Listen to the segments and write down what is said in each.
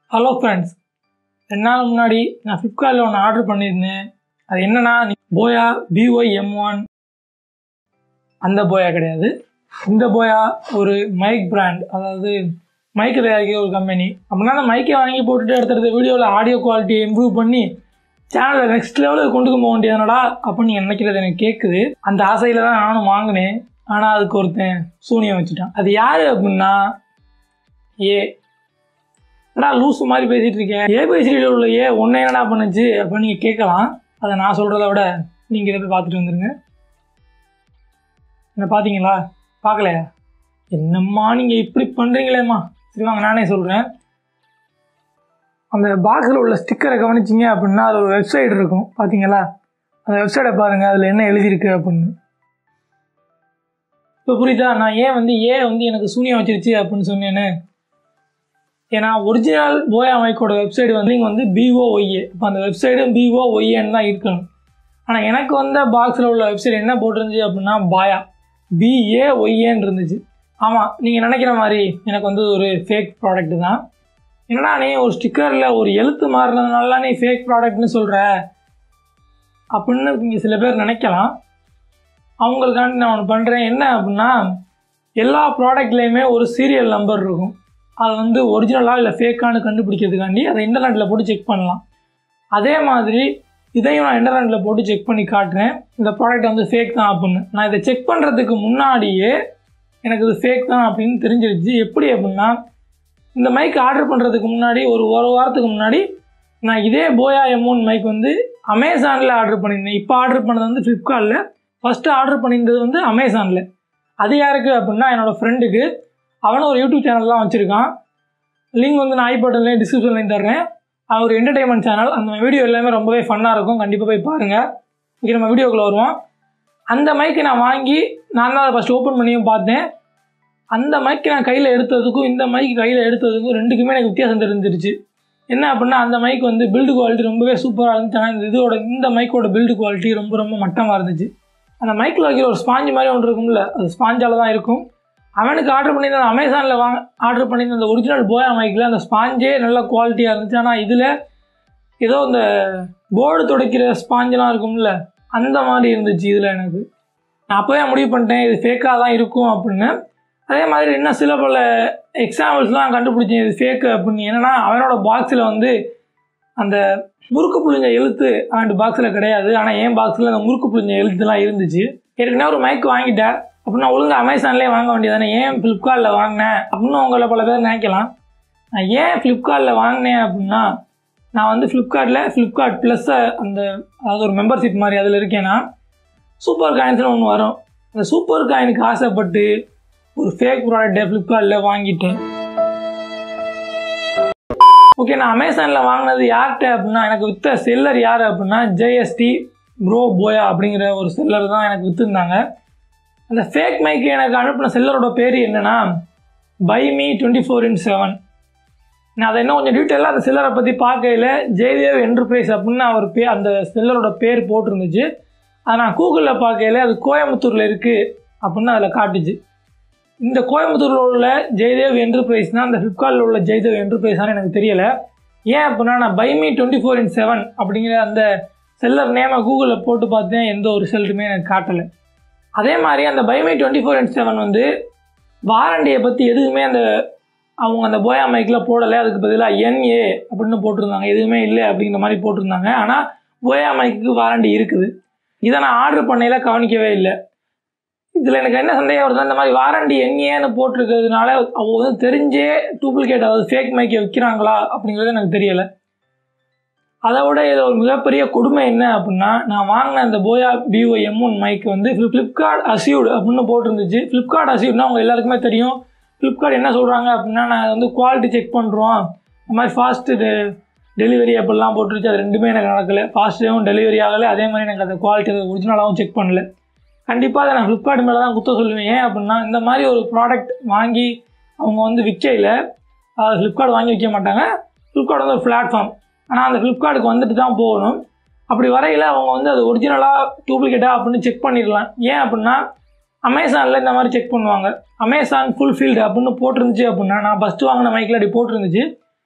Hello friends, 2 நாள் முன்னாடி நான் ஃப்ளிப்கார்ட்டில் ஒன்று ஆர்டர் பண்ணியிருந்தேன். அது என்னன்னா போயா BY-M1. அந்த போயா கிடையாது, இந்த போயா ஒரு மைக் பிராண்ட், அதாவது மைக்கு தயாரிக்கிற ஒரு கம்பெனி. அப்படின்னா அந்த மைக்கை வாங்கி போட்டுட்டு எடுத்துகிற வீடியோவில் ஆடியோ குவாலிட்டியை இம்ப்ரூவ் பண்ணி சேனலை நெக்ஸ்ட் லெவலுக்கு கொண்டு போக வேண்டியதுனடா அப்படின்னு நீங்கள் நினைக்கிறது எனக்கு கேட்குது. அந்த ஆசையில் தான் நானும் வாங்கினேன். ஆனால் அதுக்கு ஒருத்தன் சூனியம் வச்சுட்டான். அது யார் அப்படின்னா என்னடா லூஸ் மாதிரி பேசிகிட்டு இருக்கேன், ஏபிசிடியில் உள்ள ஒன்று என்னடா பண்ணுச்சு அப்படின்னு நீங்கள் கேட்கலாம். அதை நான் சொல்கிறத விட நீங்கள் இதை போய் பார்த்துட்டு வந்துடுங்க. என்ன பார்த்தீங்களா? பார்க்கலையா? என்னம்மா நீங்கள் இப்படி பண்ணுறீங்களேம்மா. சரி வாங்க நானே சொல்கிறேன். அந்த பாக்ஸில் உள்ள ஸ்டிக்கரை கவனிச்சிங்க அப்படின்னா அதில் ஒரு வெப்சைட் இருக்கும், பார்த்தீங்களா? அந்த வெப்சைட்டை பாருங்கள், அதில் என்ன எழுதியிருக்கு அப்படின்னு. இப்போ புரியுதா நான் ஏன் வந்து எனக்கு சூனியம் வச்சிருச்சு அப்படின்னு சொன்னேன்னு? ஏன்னா ஒரிஜினல் போயா மைக்கோட வெப்சைட் வந்து BOYA. இப்போ அந்த வெப்சைடும் BOYAன்னு தான் இருக்கணும். ஆனால் எனக்கு வந்த பாக்ஸில் உள்ள வெப்சைட் என்ன போட்டிருந்துச்சு அப்படின்னா பாயா BAYAன்னு இருந்துச்சு. ஆமாம், நீங்கள் நினைக்கிற மாதிரி எனக்கு வந்து ஒரு ஃபேக் ப்ராடக்ட் தான். என்னடா நீ ஒரு ஸ்டிக்கரில் ஒரு எழுத்து மாறினதுனால நீ ஃபேக் ப்ராடக்ட்னு சொல்கிற அப்படின்னு நீங்கள் சில பேர் நினைக்கலாம். அவங்களுக்காண்டி நான் ஒன்று பண்ணுறேன். என்ன அப்படின்னா, எல்லா ப்ராடக்ட்லேயுமே ஒரு சீரியல் நம்பர் இருக்கும். அது வந்து ஒரிஜினலாக இல்லை ஃபேக்கானு கண்டுபிடிக்கிறதுக்காண்டி அதை இன்டர்நெட்டில் போட்டு செக் பண்ணலாம். அதே மாதிரி இதையும் நான் இன்டர்நெட்டில் போட்டு செக் பண்ணி காட்டுறேன், இந்த ப்ராடக்ட் வந்து ஃபேக் தான் அப்படின்னு. நான் இதை செக் பண்ணுறதுக்கு முன்னாடியே எனக்கு இது ஃபேக் தான் அப்படின்னு தெரிஞ்சிருச்சு. எப்படி அப்படின்னா, இந்த மைக் ஆர்டர் பண்ணுறதுக்கு முன்னாடி ஒரு வாரத்துக்கு முன்னாடி நான் இதே போயா M1 மைக் வந்து அமேசானில் ஆர்டர் பண்ணியிருந்தேன். இப்போ ஆர்டர் பண்ணது வந்து ஃப்ளிப்கார்ட்டில். ஃபஸ்ட்டு ஆர்டர் பண்ணியிருந்தது வந்து அமேசானில். அது யாருக்கு அப்படின்னா என்னோடய ஃப்ரெண்டுக்கு. அவனும் ஒரு யூடியூப் சேனல்லாம் வச்சுருக்கான். லிங்க் வந்து நான் ஐபட்டன்லேயும் டிஸ்கிரிப்ஷன்லையும் தர்றேன். அவன் ஒரு என்டர்டெயின்மெண்ட் சேனல். அந்த வீடியோ எல்லாமே ரொம்பவே ஃபன்னாக இருக்கும், கண்டிப்பாக போய் பாருங்கள். ஓகே, நம்ம வீடியோக்குள்ளே வருவோம். அந்த மைக்கை நான் வாங்கி நான் தான் அதை ஃபஸ்ட் ஓப்பன் பண்ணியும் பார்த்தேன். அந்த மைக்கை நான் கையில் எடுத்ததுக்கும் இந்த மைக்கு கையில் எடுத்ததுக்கும் ரெண்டுக்குமே எனக்கு வித்தியாசம் தெரிஞ்சிருச்சு. என்ன அப்படின்னா, அந்த மைக் வந்து பில்டு குவாலிட்டி ரொம்பவே சூப்பராக இருந்துச்சு. ஆனால் இந்த மைக்கோட பில்டு குவாலிட்டி ரொம்ப மட்டமாக இருந்துச்சு. அந்த மைக்கில் வைக்கிற ஒரு ஸ்பாஞ்சு மாதிரி ஒன்று இருக்கும்ல, அது ஸ்பாஞ்சால் தான் இருக்கும். அவனுக்கு ஆர்டர் பண்ணியிருந்த அமேசானில் ஆர்டர் பண்ணியிருந்த அந்த ஒரிஜினல் போயா மைக்கில் அந்த ஸ்பாஞ்சே நல்ல குவாலிட்டியாக இருந்துச்சு. ஆனால் இதில் ஏதோ இந்த போர்டு துடைக்கிற ஸ்பாஞ்செலாம் இருக்கும்ல, அந்த மாதிரி இருந்துச்சு இதில். எனக்கு நான் அப்போவே முடிவு பண்ணிட்டேன் இது ஃபேக்காக தான் இருக்கும் அப்படின்னு. அதே மாதிரி இன்னும் சில பல எக்ஸாம்பிள்ஸ்லாம் கண்டுபிடிச்சேன் இது ஃபேக்கு அப்படின்னு. என்னென்னா, அவனோட பாக்ஸில் வந்து அந்த முறுக்கு புளிஞ்ச எழுத்து அவன் பாக்ஸில் கிடையாது. ஆனால் என் பாக்ஸில் அந்த முறுக்கு புளிஞ்ச எழுத்துலாம் இருந்துச்சு. ஏற்கனவே ஒரு மைக் வாங்கிட்டேன் அப்படின்னா ஒழுங்காக அமேசான்லேயே வாங்க வேண்டியதானே, ஏன் ஃப்ளிப்கார்ட்டில் வாங்கினேன் அப்படின்னு உங்களை பல பேர் நினைக்கலாம். நான் ஏன் ஃப்ளிப்கார்ட்டில் வாங்கினேன் அப்படின்னா, நான் வந்து ஃப்ளிப்கார்ட் ப்ளஸ் அதாவது ஒரு மெம்பர்ஷிப் மாதிரி அதில் இருக்கேன்னா சூப்பர் காயின்ஸ்னு ஒன்று வரும். அந்த சூப்பர் காயினுக்கு ஆசைப்பட்டு ஒரு ஃபேக் ப்ராடக்டை ஃப்ளிப்கார்ட்டில் வாங்கிட்டேன். ஓகே, நான் அமேசானில் வாங்கினது யார்கிட்ட அப்படின்னா, எனக்கு விற்ற செல்லர் யார் அப்படின்னா JST ப்ரோ போயா அப்படிங்கிற ஒரு செல்லர் தான் எனக்கு விற்றுருந்தாங்க. அந்த ஃபேக் மைக்கு எனக்கு அனுப்பின செல்லரோட பேர் என்னென்னா BY-M 24/7. நான் அதை இன்னும் கொஞ்சம் டீட்டெயிலாக அந்த செல்லரை பற்றி பார்க்கையில் ஜெயதேவ் என்டர்பிரைஸ் அப்படின்னு அவர் அந்த செல்லரோட பேர் போட்டிருந்துச்சு. அதை நான் கூகுளில் பார்க்கையில் அது கோயம்புத்தூரில் இருக்குது அப்படின்னு அதில் காட்டுச்சு. இந்த கோயம்புத்தூரில் உள்ள ஜெயதேவ் என்டர்பிரைஸ் தான் அந்த ஃப்ளிப்கார்ட்டில் உள்ள ஜெயதேவ் என்டர்பிரைஸானு எனக்கு தெரியலை. ஏன் அப்படின்னா, நான் BY-M 24/7 அப்படிங்கிற அந்த செல்லர் நேமை கூகுளில் போட்டு பார்த்தேன், எந்த ஒரு ரிசல்ட்டுமே எனக்கு காட்டலை. அதே மாதிரி அந்த BY-M 24/7 வந்து வாரண்டியை பற்றி எதுவுமே அவங்க அந்த போயா மைக்கில் போடலை. அதுக்கு பதிலாக NA அப்படின்னு போட்டிருந்தாங்க, எதுவுமே இல்லை அப்படிங்கிற மாதிரி போட்டிருந்தாங்க. ஆனால் போயா மைக்கு வாரண்டி இருக்குது. இதை நான் ஆர்டர் பண்ணையில் கவனிக்கவே இல்லை. இதில் எனக்கு என்ன சந்தேகம் வருதுன்னா, இந்த மாதிரி வாரண்டி NAன்னு போட்டிருக்கிறதுனால அவங்க வந்து தெரிஞ்சே டூப்ளிகேட், அதாவது ஃபேக் மைக்கை விற்கிறாங்களா அப்படிங்கிறது எனக்கு தெரியலை. அதை விட இதில் ஒரு மிகப்பெரிய கொடுமை என்ன அப்படின்னா, நான் வாங்கின அந்த போயா BY-M1 மைக் வந்து ஃப்ளிப்கார்ட் அஸ்யூர்டு அப்படின்னு போட்டிருந்துச்சு. ஃப்ளிப்கார்ட் அஸ்யூர்ட்னா அவங்க எல்லாருக்குமே தெரியும். ஃப்ளிப்கார்ட் என்ன சொல்கிறாங்க அப்படின்னா, நான் வந்து குவாலிட்டி செக் பண்ணுறோம், இந்த மாதிரி ஃபாஸ்ட்டு டெலிவரி அப்படிலாம் போட்டுருச்சு. அது ரெண்டுமே எனக்கு நடக்கலை. ஃபாஸ்ட்டாகவும் டெலிவரி ஆகலை, அதே மாதிரி எனக்கு அந்த குவாலிட்டி ஒரிஜினலாகவும் செக் பண்ணல. கண்டிப்பாக அதை நான் ஃப்ளிப்கார்ட் மேலே தான் குத்த சொல்லுவேன். ஏன் அப்படின்னா, இந்த மாதிரி ஒரு ப்ராடக்ட் வாங்கி அவங்க வந்து விற்கையில், ஃப்ளிப்கார்ட் வாங்கி விற்க மாட்டாங்க. ஃப்ளிப்கார்ட் வந்து ஒரு பிளாட்ஃபார்ம். ஆனால் அந்த ஃப்ளிப்கார்ட்டுக்கு வந்துட்டு தான் போகணும். அப்படி வரையில் அவங்க வந்து அது ஒரிஜினலாக டூப்ளிகேட்டாக அப்படின்னு செக் பண்ணிடலாம். ஏன் அப்படின்னா, அமேசானில் இந்த மாதிரி செக் பண்ணுவாங்க. அமேசான் ஃபுல்ஃபில்டு அப்படின்னு போட்டிருந்துச்சு அப்படின்னா, நான் ஃபஸ்ட்டு வாங்கின மைக்கில் அப்படி போட்டிருந்துச்சு.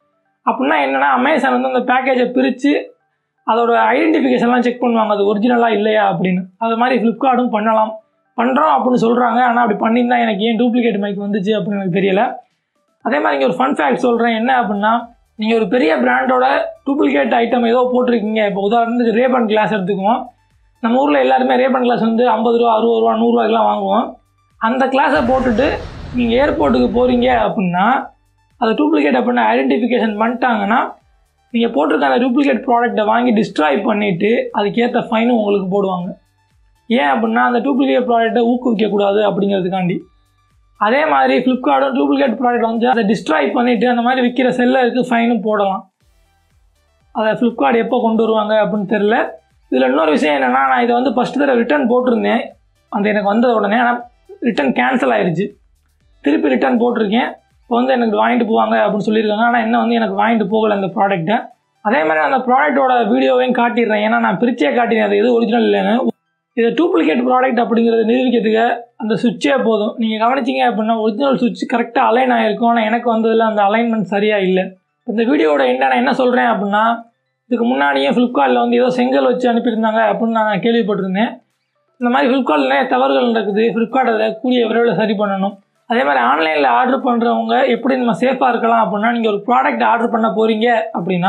அப்படின்னா என்னென்னா அமேசான் வந்து அந்த பேக்கேஜை பிரித்து அதோட ஐடென்டிஃபிகேஷன்லாம் செக் பண்ணுவாங்க, அது ஒரிஜினலாக இல்லையா அப்படின்னு. அது மாதிரி ஃப்ளிப்கார்ட்டும் பண்ணுறோம் அப்படின்னு சொல்கிறாங்க. ஆனால் அப்படி பண்ணியிருந்தா எனக்கு ஏன் டூப்ளிகேட் மைக் வந்துச்சு அப்படின்னு எனக்கு தெரியலை. அதே மாதிரி இங்கே ஒரு ஃபன் ஃபேக்ட் சொல்கிறேன். என்ன அப்படின்னா, நீங்கள் ஒரு பெரிய பிராண்டோட டூப்ளிகேட் ஐட்டம் ஏதோ போட்டிருக்கீங்க. இப்போ உதாரணத்துக்கு ரேபன் கிளாஸ் எடுத்துக்குவோம். நம்ம ஊரில் எல்லாருமே ரேபன் கிளாஸ் வந்து 50 ரூபா 60 ரூபா 100 ரூபாய்க்குலாம் வாங்குவோம். அந்த கிளாஸை போட்டுட்டு நீங்கள் ஏர்போர்ட்டுக்கு போகிறீங்க அப்படின்னா அதை டூப்ளிகேட் அப்படின்னு ஐடென்டிஃபிகேஷன் பண்ணிட்டாங்கன்னா நீங்கள் போட்டிருக்க அந்த டூப்ளிகேட் ப்ராடக்ட்டை வாங்கி டிஸ்ட்ராய் பண்ணிவிட்டு அதுக்கேற்ற ஃபைனும் உங்களுக்கு போடுவாங்க. ஏன் அப்படின்னா அந்த டூப்ளிகேட் ப்ராடக்ட்டை ஊக்குவிக்கக்கூடாது அப்படிங்கிறதுக்காண்டி. அதே மாதிரி ஃப்ளிப்கார்ட்டும் டூப்ளிகேட் ப்ராடக்ட் வந்து அதை டிஸ்ட்ராய் பண்ணிவிட்டு அந்த மாதிரி விற்கிற செல்லருக்கு ஃபைனும் போடலாம். அதை ஃப்ளிப்கார்ட் எப்போ கொண்டு வருவாங்க அப்படின்னு தெரில. இதில் இன்னொரு விஷயம் என்னென்னா, நான் இதை வந்து ஃபஸ்ட்டு தடவை ரிட்டர்ன் போட்டிருந்தேன். அந்த எனக்கு வந்த உடனே ஆனால் ரிட்டன் கேன்சல் ஆயிடுச்சு. திருப்பி ரிட்டன் போட்டிருக்கேன். இப்போ வந்து எனக்கு வாங்கிட்டு போவாங்க அப்படின்னு சொல்லியிருக்காங்க. ஆனால் இன்னும் வந்து எனக்கு வாங்கிட்டு போகலை அந்த ப்ராடக்ட்டை. அதே மாதிரி அந்த ப்ராடக்ட்டோட வீடியோவையும் காட்டிடுறேன். ஏன்னா நான் பிரிச்சே காட்டினேன் அது எது ஒரிஜினல் இல்லைன்னு. இது டூப்ளிகேட் ப்ராடக்ட் அப்படிங்கிறத நிரூபிக்கிறதுக்கு அந்த சுவிட்சே போதும். நீங்கள் கவனிச்சிங்க அப்படின்னா ஒரிஜினல் சுவிட்ச் கரெக்டாக அலைன் ஆகிருக்கும். ஆனால் எனக்கு வந்ததில் அந்த அலைன்மெண்ட் சரியாக இல்லை. இந்த வீடியோட நான் என்ன சொல்கிறேன் அப்படின்னா, இதுக்கு முன்னாடியே ஃப்ளிப்கார்ட்டில் வந்து ஏதோ செங்கல் வச்சு அனுப்பியிருந்தாங்க அப்படின்னு நான் கேள்விப்பட்டிருந்தேன். இந்த மாதிரி ஃப்ளிப்கார்ட்டில் நிறைய தவறுகள் நடக்குது. ஃப்ளிப்கார்ட் அதை கூடிய விரைவில் சரி பண்ணணும். அதே மாதிரி ஆன்லைனில் ஆர்டர் பண்ணுறவங்க எப்படி நம்ம சேஃபாக இருக்கலாம் அப்படின்னா, நீங்கள் ஒரு ப்ராடக்ட் ஆர்டர் பண்ண போகிறீங்க அப்படின்னா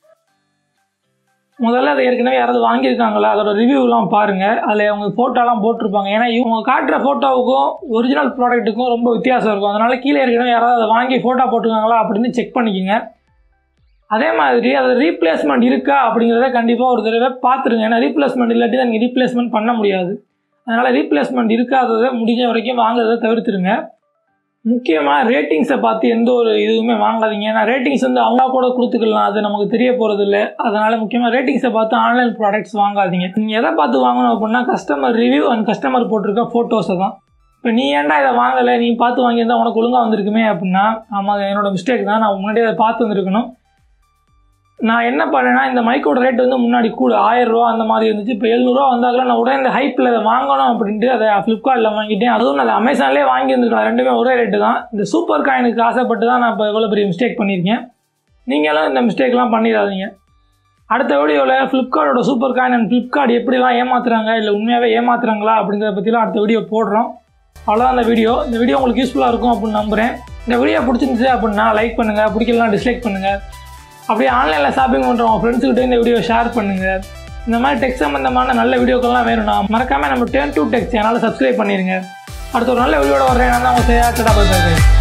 முதல்ல அதை ஏற்கனவே யாராவது வாங்கியிருக்காங்களா அதோட ரிவ்யூலாம் பாருங்கள். அதில் அவங்க ஃபோட்டோலாம் போட்டிருப்பாங்க. ஏன்னா இவங்க காட்டுற ஃபோட்டோவுக்கும் ஒரிஜினல் ப்ராடக்ட்டுக்கும் ரொம்ப வித்தியாசம் இருக்கும். அதனால் கீழே ஏற்கனவே யாராவது அதை வாங்கி ஃபோட்டோ போட்டிருக்காங்களா அப்படின்னு செக் பண்ணிக்கோங்க. அதே மாதிரி அது ரீப்ளேஸ்மெண்ட் இருக்கா அப்படிங்கிறத கண்டிப்பாக ஒரு தடவை பார்த்துருங்க. ஏன்னா ரீப்ளேஸ்மெண்ட் இல்லாட்டி தான் நீங்கள் ரீப்ளேஸ்மெண்ட் பண்ண முடியாது. அதனால் ரீப்ளேஸ்மெண்ட் இருக்காததை முடிஞ்ச வரைக்கும் வாங்குறதை தவிர்த்துருங்க. முக்கியமாக ரேட்டிங்ஸை பார்த்து எந்த ஒரு இதுவுமே வாங்காதீங்க. ஏன்னா ரேட்டிங்ஸ் வந்து அவங்க கூட கொடுத்துக்கலாம், அது நமக்கு தெரிய போகிறது இல்லை. அதனால் முக்கியமாக ரேட்டிங்ஸை பார்த்து ஆன்லைன் ப்ராடக்ட்ஸ் வாங்காதீங்க. நீங்கள் எதை பார்த்து வாங்கணும் அப்படின்னா கஸ்டமர் ரிவ்யூ அண்ட் கஸ்டமர் போட்டிருக்க ஃபோட்டோஸை தான். இப்போ நீ ஏன்டா இதை வாங்கலை, நீ பார்த்து வாங்கியிருந்தால் உனக்கு ஒழுங்காக வந்திருக்குமே அப்படின்னா, ஆமாம் அது என்னோடய மிஸ்டேக் தான், நான் முன்னாடியே அதை பார்த்து வந்திருக்கணும். நான் என்ன பண்ணேன்னா, இந்த மைக்கோட ரேட் வந்து முன்னாடி கூட 1000 ரூபா அந்த மாதிரி இருந்துச்சு. இப்போ 700 ரூபா வந்தாலும் நான் உடனே இந்த ஹைப்பில் அதை வாங்கணும் அப்படின்ட்டு அதை ஃப்ளிப்கார்ட்டில் வாங்கிட்டேன். அதுவும் நான் அமேசான்லேயே வாங்கியிருந்துருக்கலாம். ரெண்டுமே ஒரே ரேட்டு தான். இந்த சூப்பர் காயினுக்கு ஆசைப்பட்டு தான் நான் இப்போ எவ்வளோ பெரிய மிஸ்டேக் பண்ணியிருக்கேன். நீங்களும் இந்த மிஸ்டேக்லாம் பண்ணிடாதீங்க. அடுத்த வீடியோவில் ஃப்ளிப்கார்ட்டோட சூப்பர் காயின் அண்ட் ஃப்ளிப்கார்ட் எப்படிலாம் ஏமாத்துறாங்க, இல்லை உண்மையாகவே ஏமாத்துறாங்களா அப்படிங்கிறத பற்றிலாம் அடுத்த வீடியோ போடுறோம். அவ்வளோதான் இந்த வீடியோ உங்களுக்கு யூஸ்ஃபுல்லாக இருக்கும் அப்படின்னு நம்புகிறேன். இந்த வீடியோ பிடிச்சிருந்துச்சு அப்படின்னா லைக் பண்ணுங்கள், பிடிக்கலாம் டிஸ்லைக் பண்ணுங்கள். அப்படியே ஆன்லைனில் ஷாப்பிங் பண்ணுறவங்க ஃப்ரெண்ட்ஸுக்கிட்டே இந்த வீடியோ ஷேர் பண்ணுங்கள். இந்த மாதிரி டெக் சம்பந்தமான நல்ல வீடியோக்கள்லாம் வேணும்னா மறக்காமல் நம்ம Turn to Tech சேனலை சப்ஸ்கிரைப் பண்ணிடுங்க. அடுத்த ஒரு நல்ல வீடியோட வர்றேன். நான் தான் உங்கள் சேயா.